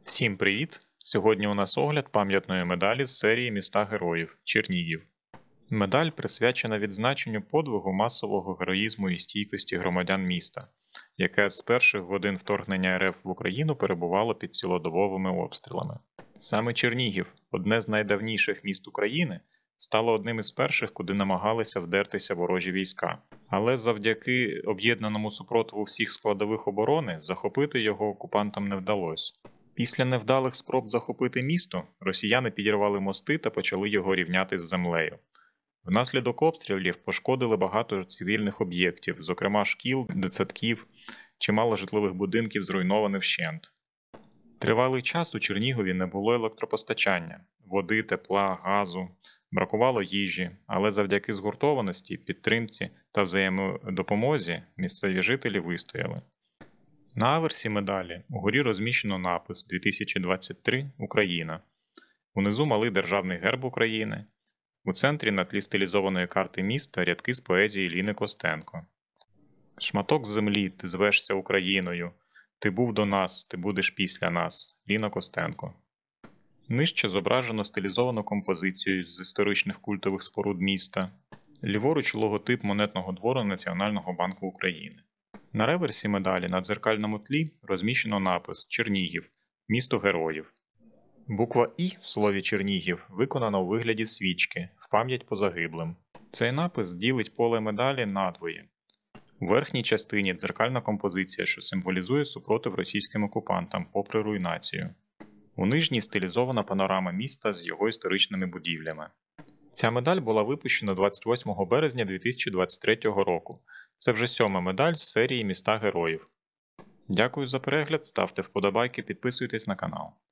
Всім привіт! Сьогодні у нас огляд пам'ятної медалі з серії «Міста героїв» Чернігів. Медаль присвячена відзначенню подвигу масового героїзму і стійкості громадян міста, яке з перших годин вторгнення РФ в Україну перебувало під цілодобовими обстрілами. Саме Чернігів, одне з найдавніших міст України, стало одним із перших, куди намагалися вдертися ворожі війська. Але завдяки об'єднаному супротиву всіх складових оборони захопити його окупантам не вдалося. Після невдалих спроб захопити місто, росіяни підірвали мости та почали його рівняти з землею. Внаслідок обстрілів пошкодили багато цивільних об'єктів, зокрема шкіл, дитсадків, чимало житлових будинків зруйновано вщент. Тривалий час у Чернігові не було електропостачання, води, тепла, газу, бракувало їжі, але завдяки згуртованості, підтримці та взаємодопомозі місцеві жителі вистояли. На аверсі медалі угорі розміщено напис «2023. Україна». Унизу малий державний герб України. У центрі на тлі стилізованої карти міста рядки з поезії Ліни Костенко. «Шматок землі, ти звешся Україною. Ти був до нас, ти будеш після нас. Ліна Костенко». Нижче зображено стилізовану композицію з історичних культових споруд міста. Ліворуч логотип монетного двору Національного банку України. На реверсі медалі на дзеркальному тлі розміщено напис «Чернігів. Місто героїв». Буква «І» в слові «Чернігів» виконана у вигляді свічки в пам'ять по загиблим. Цей напис ділить поле медалі надвоє. У верхній частині дзеркальна композиція, що символізує супротив російським окупантам попри руйнацію. У нижній стилізована панорама міста з його історичними будівлями. Ця медаль була випущена 28 березня 2023 року. Це вже 7-ма медаль з серії «Міста героїв». Дякую за перегляд, ставте вподобайки, підписуйтесь на канал.